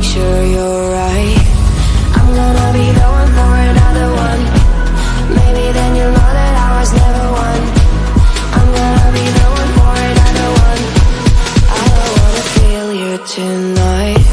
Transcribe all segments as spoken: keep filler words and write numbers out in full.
make sure you're right. I'm gonna be the one for another one. Maybe then you'll know that I was never one. I'm gonna be the one for another one. I don't wanna feel you tonight.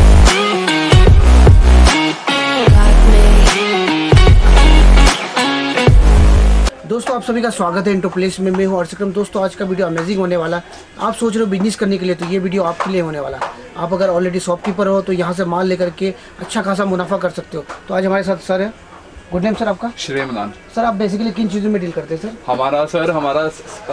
दोस्तों आप सभी का स्वागत है into place में। मैं हूं अर्शक्रम। दोस्तों आज का वीडियो अमेजिंग होने वाला। आप सोच रहे हो बिजनेस करने के लिए, तो ये वीडियो आपके लिए होने वाला। आप अगर ऑलरेडी शॉपकीपर हो तो यहाँ से माल लेकर के अच्छा खासा मुनाफा कर सकते हो। तो आज हमारे साथ सर है। गुड नेम सर आपका? श्रेय मनान। सर आप बेसिकली किन चीज़ों में डील करते हैं सर? हमारा सर हमारा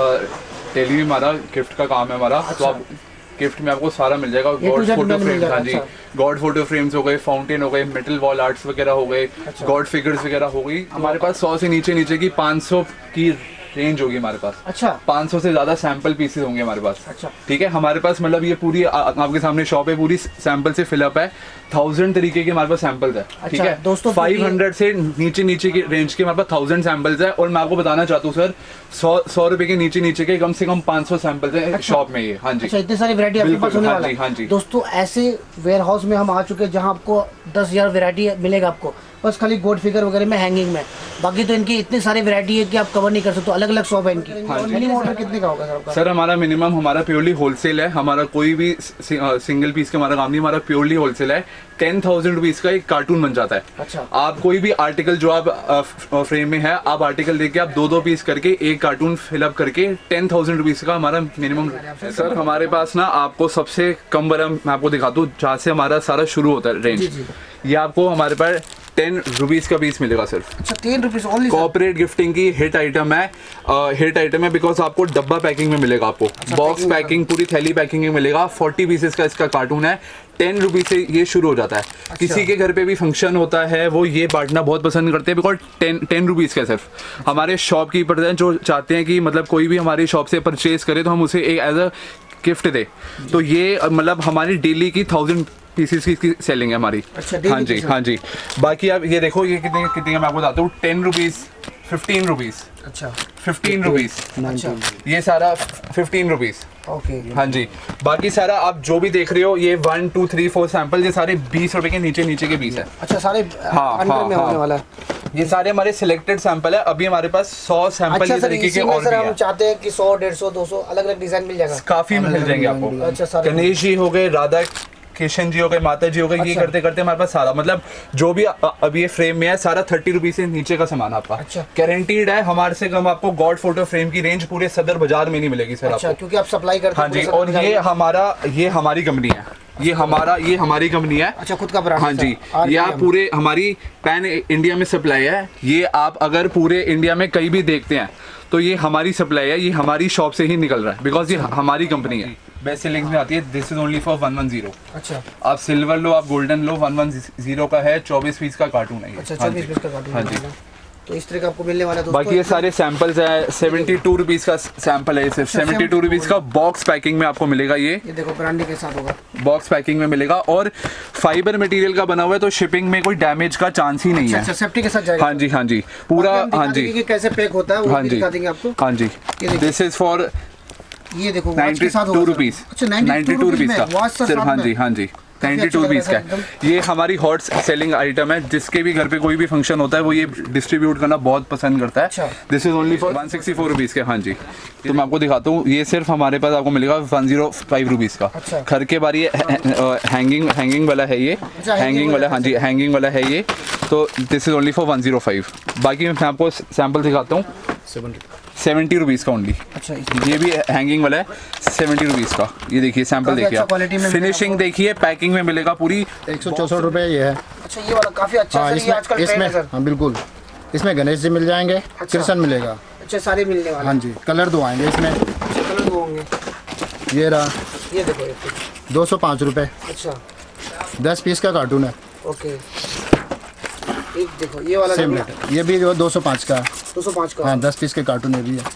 डेली में हमारा गिफ्ट का काम है हमारा। अच्छा। तो आप गिफ्ट में आपको सारा मिल जाएगा। गॉड फोटो फ्रेम, हाँ जी, गॉड फोटो फ्रेम्स हो गए, फाउंटेन हो गए, मेटल वॉल आर्ट्स वगैरह हो गए, अच्छा। गॉड फिगर्स वगैरह हो गई। हमारे पास सौ से नीचे नीचे की पाँच सौ की रेंज होगी हमारे पास। अच्छा। पाँच सौ से ज्यादा सैंपल पीसेस होंगे हमारे पास। अच्छा। ठीक है, हमारे पास मतलब ये पूरी आ, आपके सामने शॉप है, पूरी सैंपल से फिलअप है। थाउजेंड तरीके के हमारे पास सैंपल्स है। अच्छा, ठीक है दोस्तों फाइव हंड्रेड से नीचे नीचे की रेंज के हमारे पास थाउजेंड सैंपल्स है। और मैं आपको बताना चाहता हूँ सर, सौ सौ रुपए के नीचे नीचे के कम से कम पाँच सौ सैंपल्स है। अच्छा। शॉप में ये। हाँ जी। अच्छा, इतनी सारी वैरायटी आपके पास होने वाला है। हाँ जी। दोस्तों ऐसे वेयर हाउस में हम आ चुके हैं जहाँ आपको दस हजार वैरायटी मिलेगा आपको, बस खाली गोल्ड फिगर वगैरह में, हैंगिंग में। बाकी तो इनकी इतनी सारी वैरायटी है कि आप कवर नहीं कर सकते। तो अलग अलग शॉप है इनकी। मिनिमम ऑर्डर कितने का होगा सर आपका? सर हमारा मिनिमम हमारा प्योरली होलसेल है। हमारा कोई भी सिंगल पीस का हमारा काम नहीं, हमारा प्योरली होलसेल है। टेन थाउजेंड रुपीज का एक कार्टून बन जाता है। अच्छा। आप कोई भी आर्टिकल जो आप फ्रेम में है, आप आर्टिकल देके आप दो दो पीस करके एक कार्टून फिलअप करके टेन थाउजेंड रुपीज का हमारा मिनिमम। सर हमारे पास ना आपको सबसे कम वाला मैं आपको दिखाता हूँ, जहाँ से हमारा सारा शुरू होता है रेंज। ये आपको हमारे पास टेन रुपीज का पीस मिलेगा सिर्फ। अच्छा, ten rupees only. Corporate gifting की हिट आइटम है। हिट आइटम है बिकॉज आपको डब्बा पैकिंग में मिलेगा, आपको बॉक्स पैकिंग पैकिंग पूरी थैली पैकिंग में मिलेगा। फोर्टी पीसेस का इसका कार्टून है। टेन रुपीज से ये शुरू हो जाता है। अच्छा। किसी के घर पे भी फंक्शन होता है, वो ये बांटना बहुत पसंद करते हैं बिकॉज टेन टेन रुपीज का सिर्फ। अच्छा। हमारे शॉपकीपर हैं जो चाहते हैं कि मतलब कोई भी हमारी शॉप से परचेज करे तो हम उसे एक एज अ गिफ्ट दे। तो ये मतलब हमारी डेली की थाउजेंड पीसीस की सेलिंग है हमारी। अच्छा, हाँ जी। हाँ जी। बाकी आप ये देखो ये कितने कितने मैं आपको बताता हूँ। Ten rupees, fifteen rupees. अच्छा, फिफ्टीन रुपीज। अच्छा, ये सारा फिफ्टीन रुपीज। ओके। हाँ जी। बाकी सारा आप जो भी देख रहे हो, ये one two three four sample, ये सारे बीस रुपए के नीचे नीचे के पीस है। अच्छा, सारे हाँ अंडर हाँ में होने वाला है। ये सारे हमारे सिलेक्टेड सैंपल है। अभी हमारे पास सौ सैंपल अच्छा, इस तरीके के और भी हम है। चाहते हैं कि सौ डेढ़ सौ दो सौ अलग अलग डिजाइन मिल जाएगा। काफी मिल जाएंगे आपको। अच्छा, गणेश जी हो गए, राधा कृष्ण जी हो गए, माता जी हो गए। अच्छा। ये करते करते हमारे पास सारा मतलब जो भी अभी ये फ्रेम में है सारा थर्टी रुपीज से नीचे का सामान आपका। अच्छा। गारंटीड है। हमारे से कम आपको गॉड फोटो फ्रेम की रेंज पूरे सदर बाजार में नहीं मिलेगी सर। अच्छा, आपको क्योंकि आप सप्लाई करते हैं। हाँ जी। और ये हमारा ये हमारी कंपनी है। ये हमारा ये हमारी कंपनी है। अच्छा, खुद का ब्रांड। हाँ जी। ये आप पूरे हमारी पैन इंडिया में सप्लाई है। ये आप अगर पूरे इंडिया में कहीं भी देखते हैं तो ये हमारी सप्लाई है। ये हमारी शॉप से ही निकल रहा है बिकॉज ये हमारी कंपनी है। बेस्ट सेलिंग में आती है। This is only for one one zero. अच्छा। आप सिल्वर लो, आप गोल्डन लो, वन वन जीरो का है। चौबीस पीस का कार्टून है। अच्छा, चौबीस पीस का कार्टून। हाँ जी। तो इस तरह का आपको मिलने वाला है। बाकी ये सारे सैंपल्स है। सेवेंटी टू रुपीज का सैंपल है सिर्फ। सेवेंटी टू रुपीज का बॉक्स पैकिंग में आपको मिलेगा। ये ये देखो ब्रांडिंग के साथ होगा। बॉक्स पैकिंग में मिलेगा और फाइबर मटेरियल का बना हुआ है, तो शिपिंग में कोई डैमेज का चांस ही नहीं है। अच्छा, सेफ्टी के साथ जाएगा। हाँ जी। हाँ जी। पूरा। हाँ जी। कैसे पैक होता है वो दिखा देंगे आपको। हाँ जी। दिस इज फॉर ये देखो नाइन्टी टू रुपीज। अच्छा, नाइन्टी टू रुपीज का सिर्फ। हाँ जी। हाँ जी। नाइन्टी टू रुपीज का। ये हमारी हॉट सेलिंग आइटम है। जिसके भी घर पे कोई भी फंक्शन होता है वो ये डिस्ट्रीब्यूट करना बहुत पसंद करता है। This is only for one sixty four rupees के। हाँ जी। तो मैं आपको दिखाता हूँ। ये सिर्फ हमारे पास आपको मिलेगा वन जीरो फाइव रुपीज का। अच्छा। घर के बारी हैंगिंग हैंगिंग वाला है ये। हैंगिंग वाला। हाँ जी। हैंगिंग वाला है ये। तो this is only for one zero five. बाकी मैं आपको सैंपल दिखाता हूँ। सेवेंटी रुपीज का ओनली। अच्छा। ये भी हैंगिंग वाला है। सेवेंटी रुपीज का। ये देखिए सैंपल देखिए, फिनिशिंग देखिए, पैकिंग में मिलेगा पूरी। एक सौ चौसठ रुपए ये है। अच्छा, ये वाला काफी अच्छा है। इसमें आजकल इसमें हाँ बिल्कुल, इसमें गणेश जी मिल जाएंगे। अच्छा। कृष्ण मिलेगा। अच्छा, सारे मिलने वाले। हाँ जी। कलर दो आएंगे इसमें। अच्छा, कलर दो होंगे। ये रहा। ये देखो दो सौ पाँच रुपए। अच्छा। दस पीस का कार्टून है। ओके। एक देखो ये वाला सेम रेट है। ये भी जो दो सौ पाँच का। दो सौ पाँच का। हाँ, दस पीस के कार्टून ये भी है।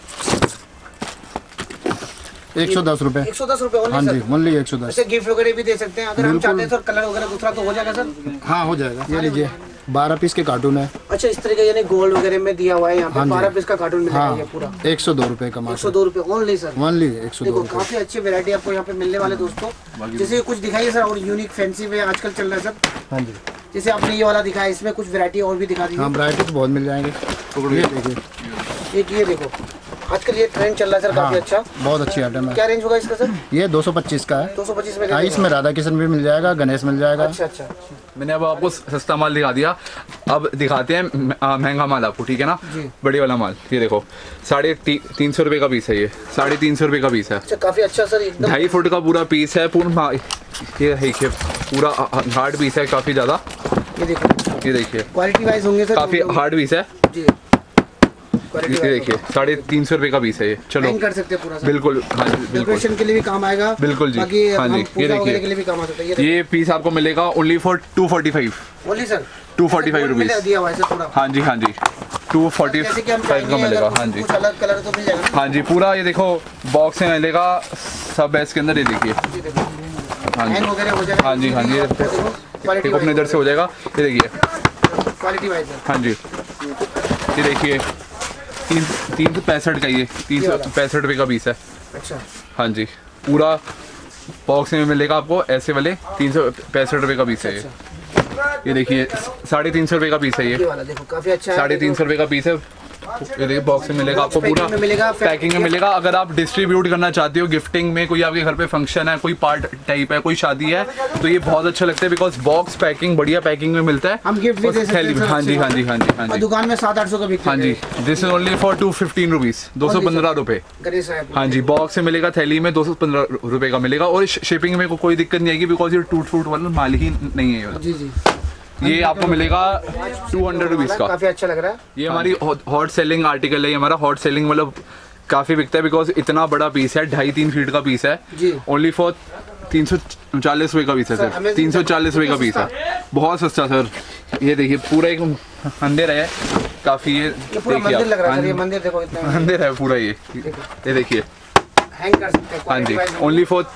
एक सौ दस रुपए। एक सौ दस रुपए। हाँ जी, ओनली एक सौ दस। गिफ्ट वगैरह भी दे सकते हैं अगर हम चाहते हैं सर। कलर वगैरह दूसरा तो हो जाएगा सर? हाँ, हो जाएगा। ये लीजिए, बारह पीस के कार्टून है। अच्छा, इस तरह का यानी गोल्ड वगैरह में दिया हुआ है यहाँ पे। हाँ बारह पीस का कार्टून मिलेगा हाँ, ये पूरा एक सौ दो रुपए का एक मात्र। सौ दो रुपए ओनली सर, ओनली एक सौ दो देखो रुपए। काफी अच्छी वैरायटी आपको यहाँ पे मिलने वाले दोस्तों। जैसे कुछ दिखाइए सर, और यूनिक फैंसी में आजकल चल रहा है सर। हाँ जी, जैसे आपने ये वाला दिखाया, इसमें कुछ वैरायटी और भी दिखा दी। हाँ वैरायटी तो बहुत मिल जाएंगे। ये देखिए, एक ये देखो, आजकल ये ट्रेंड चल रहा है सर, काफी हाँ, अच्छा। बहुत अच्छी आइटम है। क्या रेंज होगा इसका सर? ये दो सौ पच्चीस का है। दो सौ पच्चीस में हाँ, इसमें राधा कृष्ण भी मिल जाएगा, गणेश मिल जाएगा। अच्छा अच्छा, मैंने अब आपको सस्ता माल दिखा दिया, अब दिखाते हैं महंगा माल आपको, ठीक है ना। बड़े वाला माल ये देखो, साढ़े ती, तीन सौ रुपये का पीस है ये, साढ़े तीन सौ रुपये का पीस है। अच्छा, काफी अच्छा सर, एकदम ढाई फुट का पूरा पीस है पूरा। ये देखिए पूरा हार्ड पीस है काफ़ी ज़्यादा। ये देखो, ये देखिए क्वालिटी वाइज होंगे सर, काफ़ी हार्ड पीस है जी। ये देखिए, साढ़े तीन सौ रुपये का पीस है ये। चलो हैंग कर सकते हैं पूरा सर, बिल्कुल, हाँ जी बिल्कुल, डेकोरेशन के लिए भी काम आएगा। बिल्कुल जी, बाकी हाँ जी। हम ये पूजा वगैरह के देखिए, लिए भी काम आ सकता है। ये ये पीस आपको मिलेगा only for two forty five only sir two forty five rupees दिया हुआ है सर पूरा। हाँ जी, हाँ जी, टू फोर्टी जैसे कि हम फाइव का चाहेंगे मिलेगा। अगर हाँ जी, कुछ अलग कलर तो मिल जाएगा ना? हाँ जी, पूरा ये देखो बॉक्स में मिलेगा सब है इसके अंदर। ये देखिए, जी देखो, हाँ हैंग जी, वगैरह हो जाएगा। हाँ जी, हाँ जी, क्वालिटी देखो अपने इधर से हो जाएगा। ये देखिए, क्वालिटी वाइज है। हाँ जी, ये देखिए तीन तीन सौ पैंसठ का ये तीन सौ पैंसठ रुपये का पीस है। अच्छा, हाँ जी, पूरा बॉक्स में मिलेगा आपको ऐसे वाले, तीन सौ पैंसठ रुपये का पीस है ये। ये देखिए, साढ़े तीन सौ रुपये का पीस है ये ये, वाला देखो काफी अच्छा है। साढ़े तीन सौ रुपये का पीस है। ये देखिए बॉक्स में मिलेगा आपको, पूरा पैकिंग में मिलेगा, पैकिंग में मिलेगा। अगर आप डिस्ट्रीब्यूट करना चाहते हो गिफ्टिंग में, कोई आपके घर पे फंक्शन है, कोई पार्ट टाइप है, कोई शादी है, तो ये बहुत अच्छा लगता है बिकॉज बॉक्स पैकिंग बढ़िया पैकिंग में मिलता है। हम गिफ्ट भी दे सकते हैं सर, हाँ जी, हाँ जी, हाँ जी, हाँ और जी, दुकान में सात आठ सौ का बिकता हाँ है। जी। This is only for two fifteen rupees, दो सौ पंद्रह रुपये। गणेश साहब, हाँ जी, बॉक्स में मिलेगा, थैली में दो सौ पंद्रह रुपये का मिलेगा। और शिपिंग में को, कोई दिक्कत नहीं आएगी बिकॉज ये टूट फूट वाला माल ही नहीं है ये वाला। जी जी, ये आपको मिलेगा टू हंड्रेड रुपीज़ का। काफी अच्छा लग रहा है। ये हमारी हॉट सेलिंग आर्टिकल है, ये हमारा हॉट सेलिंग मतलब काफ़ी बिकता है बिकॉज इतना बड़ा पीस है, ढाई तीन फीट का पीस है। जी। ओनली फॉर तीन सौ चालीस रुपये का पीस है सर, तीन सौ चालीस रुपये का पीस है, बहुत सस्ता सर। ये देखिए पूरा एक मंदिर है काफ़ी, ये ये पूरा देखिए मंदिर लग रहा है सर, ये आप, मंदिर देखो इतना मंदिर है पूरा ये। ये देखिए, हैंग कर सकते हैं। हाँ जी, quality wise only for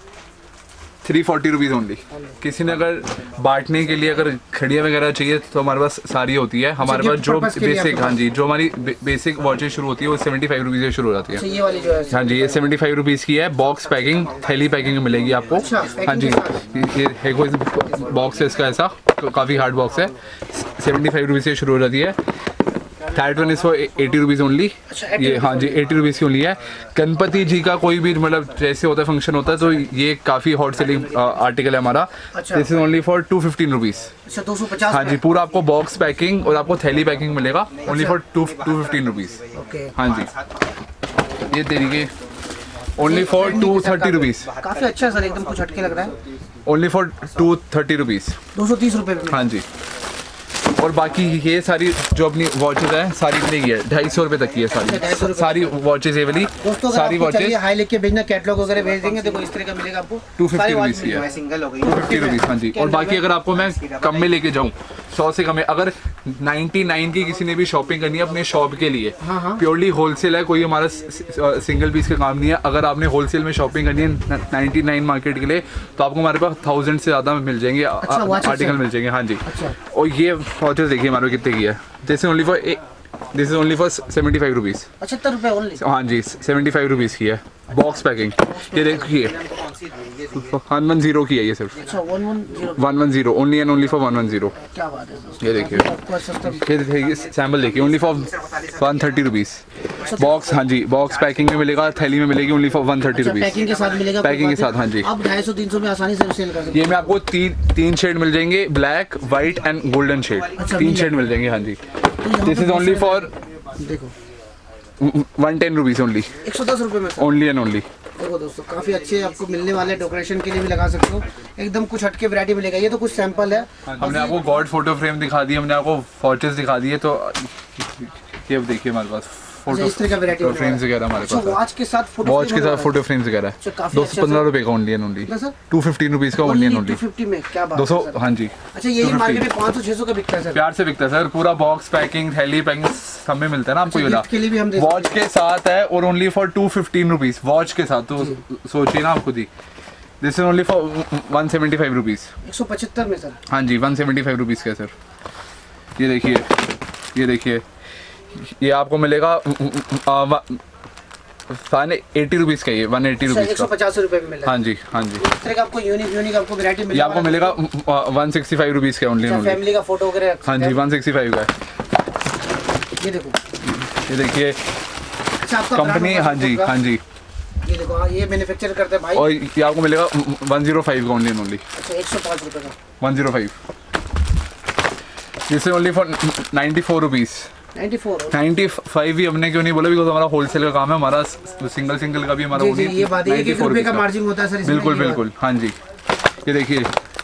three forty rupees only. किसी ने अगर बांटने के लिए अगर खड़िया वगैरह चाहिए तो हमारे पास सारी होती है। हमारे पास gift जो purpose के लिए बेसिक, आपके हाँ जी, जो हमारी बेसिक वॉचेज शुरू होती है वो सेवेंटी फाइव रुपीज़ से शुरू हो जाती अच्छा, है। ये वाली जो है हाँ जी, ये सेवेंटी फाइव रुपीज़ की है। बॉक्स पैकिंग, थैली पैकिंग में मिलेगी आपको। अच्छा, हाँ जी, packing ये है कोई बॉक्स है इसका, ऐसा काफ़ी हार्ड बॉक्स है, सेवेंटी फाइव रुपीज़ से शुरू हो जाती है। Third one is for eighty rupees only. ये हाँ जी, एटी रुपीज़ की ओनली है। गणपति जी का कोई भी मतलब जैसे होता है फंक्शन होता है तो ये काफ़ी हॉट सेलिंग आर्टिकल है हमारा। अच्छा। This is only for two fifteen rupees. अच्छा, दो सौ पचास। हाँ जी, पूरा आपको बॉक्स पैकिंग और आपको थैली पैकिंग मिलेगा only for two two fifteen rupees. Okay, हाँ जी, ये तरीके only for two thirty rupees, काफी अच्छा सर, एकदम कुछ हटके लग रहा है। Only for two thirty rupees. दो सौ तीस रुपए में। हाँ जी, और बाकी ये सारी जो अपनी वॉचेज है सारी इतने की है, ढाई सौ रुपये तक की है सारी सारी वॉचेज ये वाली दोस्तों अगर सारी आपको चाहिए वॉचेज हाई लेके भेजना, कैटलॉग वगैरह भेज देंगे। देखो इस तरह का मिलेगा आपको, टू फिफ्टी सारी रुपीज़ watch की मिल है, सिंगल हो गई। Two fifty rupees. हाँ जी, और बाकी अगर आपको मैं कम में लेके जाऊँ, सौ से कम है, अगर नाइन्टी नाइन की किसी ने भी शॉपिंग करनी है अपने शॉप के लिए, प्योरली होलसेल है, कोई हमारा सिंगल पीस का काम नहीं है। अगर आपने होलसेल में शॉपिंग करनी है नाइन्टी नाइन मार्केट के लिए तो आपको हमारे पास थाउजेंड से ज़्यादा मिल जाएंगे, आर्टिकल मिल जाएंगे। हाँ जी, और ये वॉचेस देखिए हमारे कितने की है। This is only for this is only for seventy five rupees. पचहत्तर रुपए ओनली। हाँ जी, सेवेंटी फाइव रुपीज़ की है बॉक्स पैकिंग। ये देखिए वन वन जीरो की है ये सिर्फ, अच्छा, one one zero. One one zero only and only for one one zero. क्या बात है दोस्तों, ये देखिए, आपको सस्ता ये देखिए सैम्पल देखिए, only for one thirty rupees box. हाँ जी, बॉक्स पैकिंग में मिलेगा, थैली में मिलेगी only for one thirty rupees. Packing के साथ मिलेगा, पैकिंग के साथ, हाँ जी। आप ढाई सौ तीन सौ में आसानी से सेल कर सकते ये में आपको तीन तीन शेड मिल जाएंगे, black, white and golden shade, तीन शेड मिल जाएंगे। हाँ जी, दिस इज ओनली फॉर हैं। देखो वन टेन रुपीज़ ओनली, एक सौ दस रुपए में सर। Only and only. देखो दोस्तों, काफी अच्छे आपको मिलने वाले, डेकोरेशन के लिए भी लगा सकते हो, एकदम कुछ हटके वैरायटी मिलेगा। ये तो कुछ सैंपल है। हमने आपको गॉड फोटो फ्रेम दिखा दी, हमने आपको वॉचेस दिखा दिए, तो ये अब देखिए हमारे पास फोटो इस तरह का वैरायटी फ्रेम्स वगैरह हमारे अच्छा, पास है। वॉच के साथ फोटो वॉच के साथ फोटो फ्रेम्स वगैरह अच्छा, है, काफी दो अच्छा सौ पंद्रह सर। रुपये का ओनली एंड ओनली, कितना सर? टू फिफ्टीन रुपीज़ का only and only, two fifty में। क्या बात दो सौ। है सर। हाँ जी, अच्छा, यही मार्केट में पाँच सौ छह सौ का बिकता है सर। प्यार से बिकता है सर, पूरा बॉक्स पैकिंग, थैली पैकिंग सब में मिलता है ना आपको। ये गिफ्ट के लिए भी हम दे वॉच के साथ है और only for two fifteen rupees watch के साथ, तो सोचिए ना आप खुद ही। This is only for one seventy five rupees. एक सौ पचहत्तर में सर। हाँ जी, वन सेवेंटी फाइव रुपीज़ का है सर। ये देखिए, ये देखिए, ये आपको मिलेगा वन एटी रुपीज़ का, ये वन एटी रुपीज़ एक सौ पचास रुपये में मिलेगा। हाँ जी, हाँ जी। इस तरह का आपको यूनिक यूनिक आपको वैरायटी मिलेगा। ये आपको मिलेगा वन सिक्सटी फाइव रुपीज़ का ओनली। फैमिली का फोटो वगैरह। हाँ जी, वन सिक्सटी फाइव का है। ये देखो, ये देखिए अच्छा आपका कंपनी। हाँ जी, हाँ जी। ये देखो, हाँ, ये मैन्युफैक्चर करते हैं भाई। और ये आपको मिलेगा वन जीरो फाइव का ओनली ओनली। अच्छा, एक सौ पाँच रुपये का one zero five. This is only for ninety four rupees. Ninety four ninety five भी हमने क्यों नहीं बोला, बिकॉज हमारा होलसेल का काम है, हमारा सिंगल सिंगल का भी हमारा जी, जी, ये बात है, एक रुपये का मार्जिन होता है सर इसमें। बिल्कुल बिल्कुल, हाँ जी। ये देखिए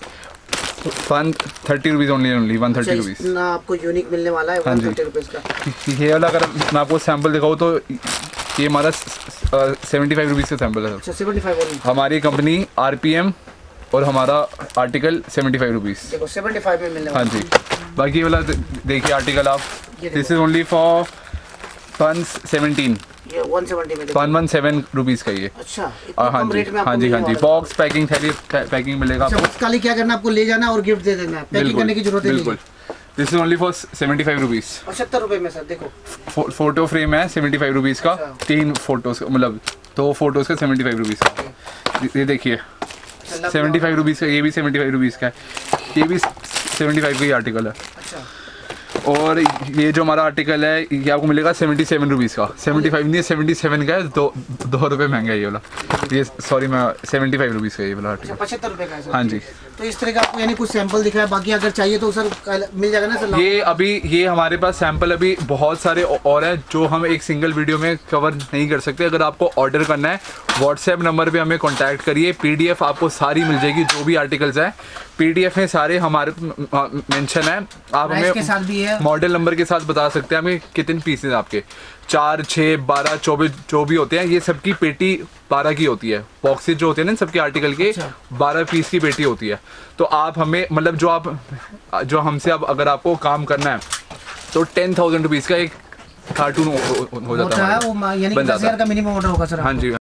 one thirty rupees only only one thirty rupees ना आपको यूनिक मिलने वाला है। हाँ वन थर्टी रुपीज़ का। ये वाला अगर मैं आपको सैंपल दिखाऊँ तो ये हमारा सेवेंटी फाइव रुपीज़ का सैंपल है। अच्छा, सेवेंटी फाइव ओनली। हमारी कंपनी आर पी एम और हमारा आर्टिकल सेवेंटी फाइव रुपीज़। देखो सेवेंटी फाइव में मिलने हाँ वाला। जी। बाकी ये वाला देखिए आर्टिकल आप, this is only for one seventeen, ये वन सेवेंटी में। वन वन सेवन रुपीज़ का ये। अच्छा, हाँ जी, हाँ जी, हाँ जी। बॉक्स पैकिंग थैली पैकिंग मिलेगा आपको। खाली क्या करना, आपको ले जाना और गिफ्ट दे देना है, पैकिंग करने की जरूरत नहीं। बिल्कुल। This is only for seventy five rupees. पचहत्तर रुपये में सर। देखो फोटो फ्रेम है सेवेंटी फाइव रुपीज़ का, तीन फोटोज मतलब दो फोटोज का सेवेंटी फाइव रुपीज़ का। ये देखिए सेवेंटी फाइव रुपीज़ का, ये भी सेवेंटी फाइव रुपीज़ का है, ये भी सेवेंटी फाइव का ही आर्टिकल है। अच्छा, और ये जो हमारा आर्टिकल है ये आपको मिलेगा सेवेंटी सेवन रुपीज़ का। सेवेंटी फाइव नहीं है, सेवेंटी सेवन का है, दो दो रुपये महंगा है ये वाला। ये सॉरी मैं सेवेंटी फाइव रुपीज़ का ये वाला आर्टिकल। पचहत्तर रुपये का है सर। हाँ जी। तो इस तरह का आपको यानी कुछ सैंपल दिख रहा है, बाकी अगर चाहिए तो सर मिल जाएगा ना सर? ये अभी ये हमारे पास सैंपल अभी बहुत सारे और हैं जो हम एक सिंगल वीडियो में कवर नहीं कर सकते। अगर आपको ऑर्डर करना है व्हाट्सएप नंबर पे हमें कांटेक्ट करिए। पीडीएफ आपको सारी मिल जाएगी, जो भी आर्टिकल्स हैं पीडीएफ में सारे हमारे मेंशन है। आप हमें के साथ भी है, मॉडल नंबर के साथ बता सकते हैं हमें कितने पीसेज आपके, चार छः बारह चौबीस जो भी होते हैं। ये सबकी पेटी बारह की होती है, बॉक्सेज जो होते हैं ना सबके आर्टिकल के बारह पीस की पेटी होती है। तो आप हमें मतलब जो आप जो हमसे अब अगर आपको काम करना है तो टेन थाउजेंड रुपीज़ का एक कार्टून हो, हो जाता है, वो यानी दस हज़ार का मिनिमम ऑर्डर होगा सर। हाँ जी।